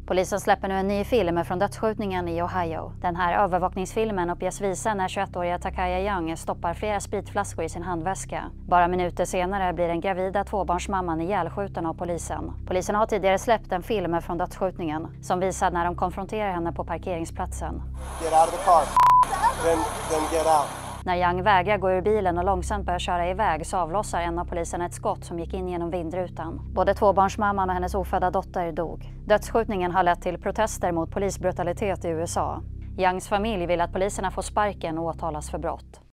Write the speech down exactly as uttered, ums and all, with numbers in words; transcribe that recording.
Polisen släpper nu en ny film från dödsskjutningen i Ohio. Den här övervakningsfilmen uppges visa när tjugoettåriga Takaya Young stoppar flera spritflaskor i sin handväska. Bara minuter senare blir den gravida tvåbarnsmamman ihjälskjuten av polisen. Polisen har tidigare släppt en film från dödsskjutningen som visar när de konfronterar henne på parkeringsplatsen. Get out of the car. Then, then get out. När Young vägrar gå ur bilen och långsamt börjar köra iväg så avlossar en av poliserna ett skott som gick in genom vindrutan. Både tvåbarnsmamman och hennes ofödda dotter dog. Dödsskjutningen har lett till protester mot polisbrutalitet i U S A. Youngs familj vill att poliserna får sparken och åtalas för brott.